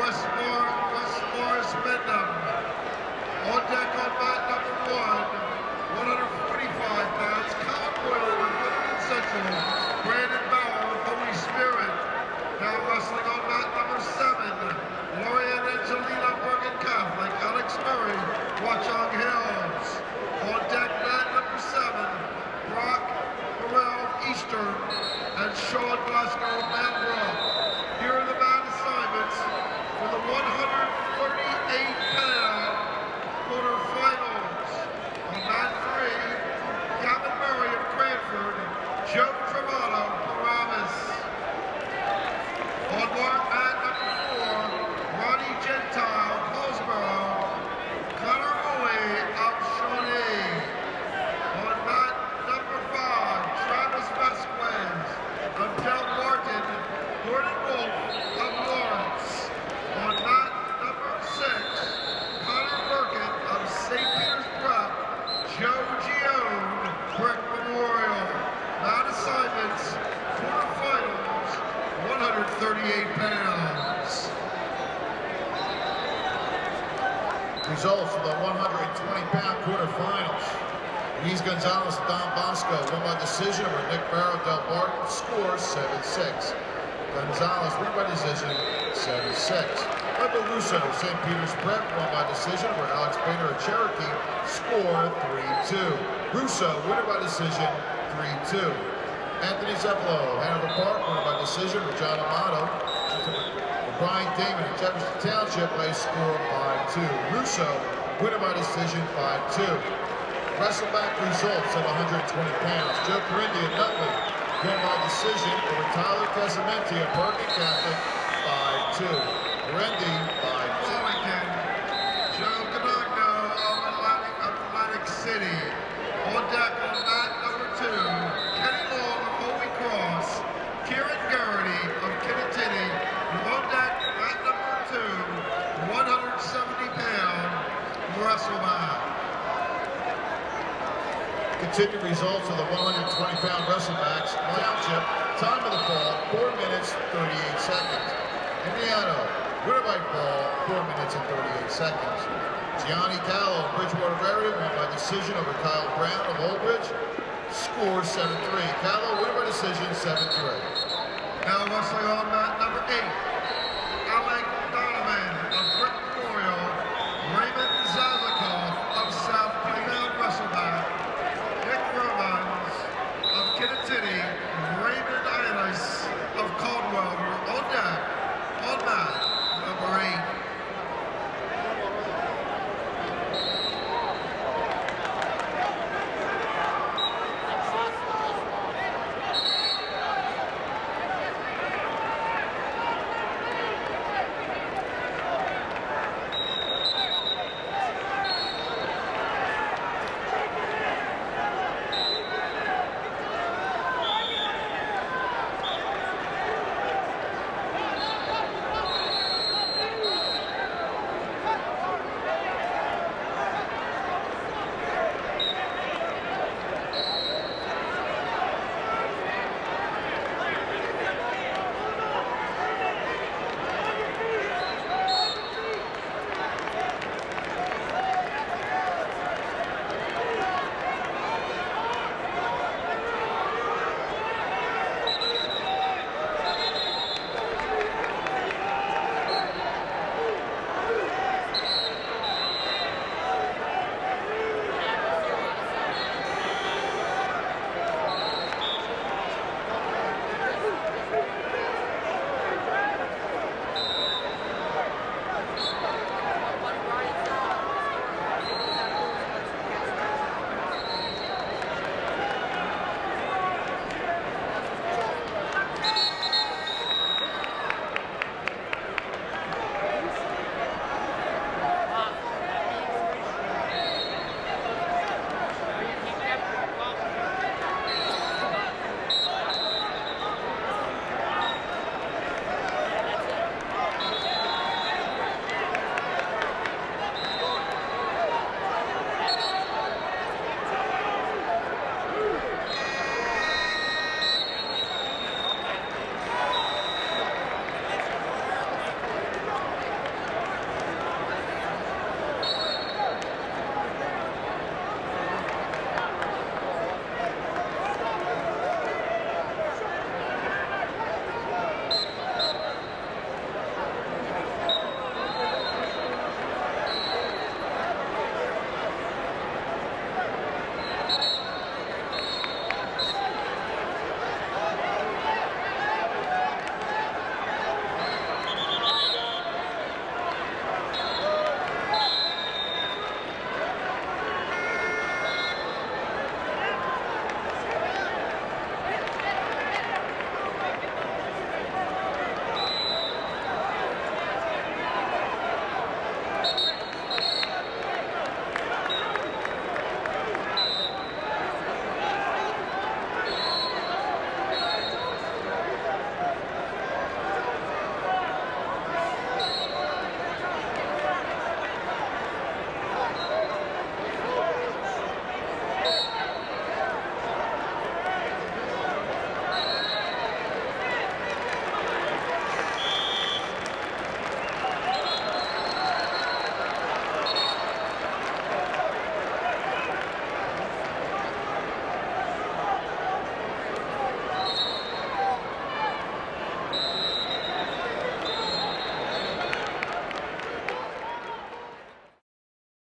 Westmore's Midnam. On deck on mat number 1, 145 pounds, Colin Boyle with Women Central, Brandon Bauer with Holy Spirit. Now wrestling on mat number 7, Lori and Angelina Bergen Catholic, Alex Murray, Watchung Hills. On deck mat number 7, Brock Burrell Eastern and Sean Glasgow Manbrook. Here are the mat assignments for the 138-pound quarterfinals. On mat 3, Gavin Murray of Cranford, Joe Travato, Paramus. On mat number 4, Ronnie Gentile, Paulsboro, Connor Owe of Shawnee. On mat number 5, Travis Vasquez of Del Martin, Gordon Wolf of Lawrence. On mat number 6, Connor Burkett of St. Peter's Prep, Joe Gione, Brick Memorial. Mat assignments, quarterfinals, 138 pounds. Results of the 120-pound quarterfinals. Luis Gonzalez and Don Bosco won by decision over Nick Barrow Del Martin, score 7-6. Gonzalez won by decision 7-6. Michael Russo, St. Peter's Prep, won by decision over Alex Painter of Cherokee, score 3-2. Russo winner by decision 3-2. Anthony Zeppelo, Hanover Park, winner by decision over John Amato. Brian Damon of Jefferson Township, by score 5-2. Russo winner by decision 5-2. Wrestleback results at 120 pounds. Joe Corindi of Nutley won by decision over Tyler Casamenti of Bergen Catholic, 5-2. Corindi, 5-2. Joe Canagno of Atlantic City. On deck on mat number 2, Kenny Long of Holy Cross, Kieran Garrity of Kinnatini. On deck mat number 2, 170-pound wrestleback. Continued results of the 120-pound wrestlebacks. Township, time of the fall, 4 minutes, 38 seconds. Indiana, winner by fall, 4 minutes and 38 seconds. Gianni Callow of Bridgewater Raritan won by decision over Kyle Brown of Old Bridge, score 7-3. Callow winner by decision 7-3. Now wrestling on mat number 8.